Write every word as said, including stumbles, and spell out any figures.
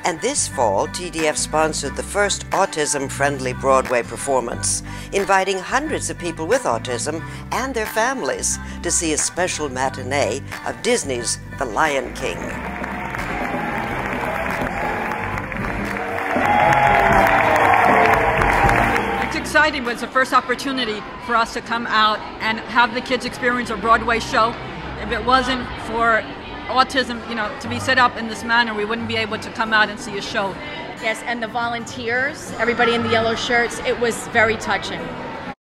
And this fall, T D F sponsored the first autism-friendly Broadway performance, inviting hundreds of people with autism and their families to see a special matinee of Disney's The Lion King. It's exciting, but it's the first opportunity for us to come out and have the kids experience a Broadway show. If it wasn't for autism, you know, to be set up in this manner, we wouldn't be able to come out and see a show. Yes, and the volunteers, everybody in the yellow shirts, it was very touching.